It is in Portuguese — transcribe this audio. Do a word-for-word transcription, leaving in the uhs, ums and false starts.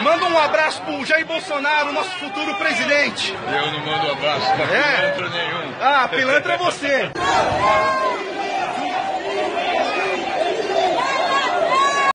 Manda um abraço pro Jair Bolsonaro, nosso futuro presidente. Eu não mando abraço pra é? pilantra nenhum. Ah, pilantra é você.